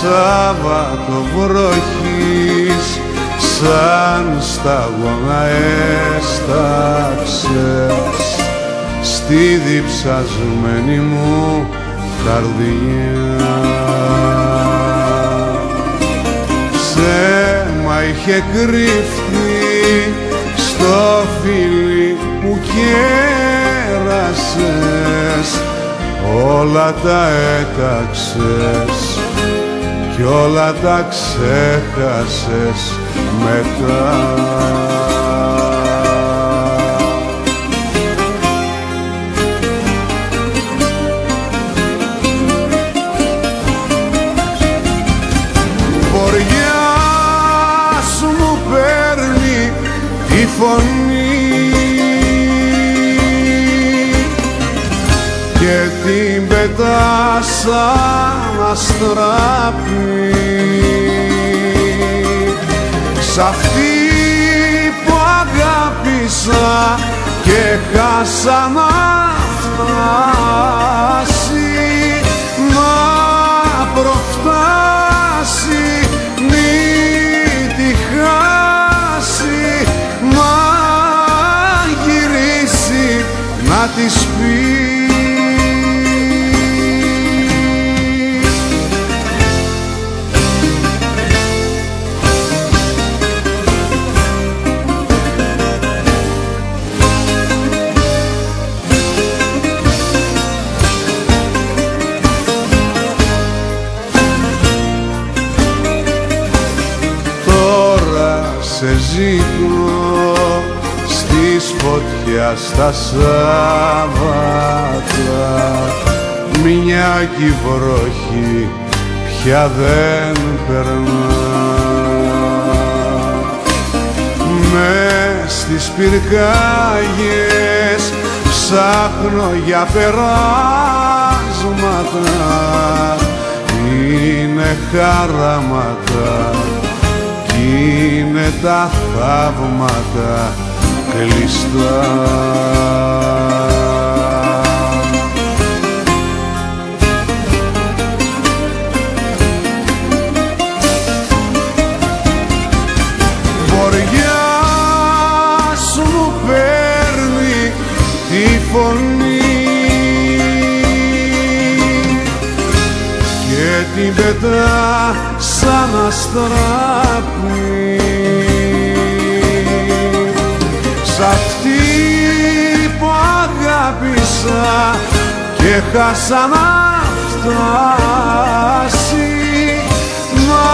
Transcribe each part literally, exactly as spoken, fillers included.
Σάββατο βροχής σαν σταγόνα έσταξες στη διψασμένη μου καρδιά. Ψέμα είχε κρύφθει στο φίλι που κέρασες, όλα τα έταξες κι όλα τα ξέχασες μετά. Βοριάς μου παίρνει τη φωνή και την πετά σαν αστράπη σ' αυτή που αγάπησα και χάσα να φτάσει, να προφτάσει, μη τη χάσει, να γυρίσει να της πει. Σε ζήτω στις φωτιάς τα Σάββατα, μια κι βροχή πια δεν περνά. Μες στις πυρκάγιες ψάχνω για περάσματα, είναι χαράματα είναι τα θαύματα κλειστά. Βοριάς μου παίρνει τη φωνή και την πετά σαν αστράπη σ' αυτή που αγάπησα και χάσα να φτάσει, να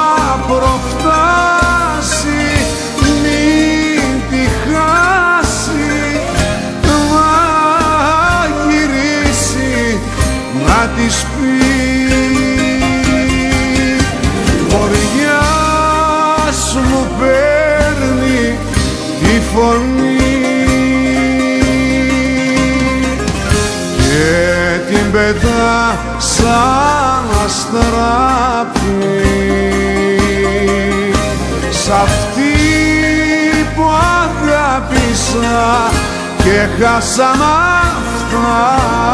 προφτάσει, μην τη χάσει, να γυρίσει να της πει. Βοριάς μου παίρνει τη φωνή και την πετά σαν αστράπη σ' αυτή που αγάπησα και χάσα να φτάσει,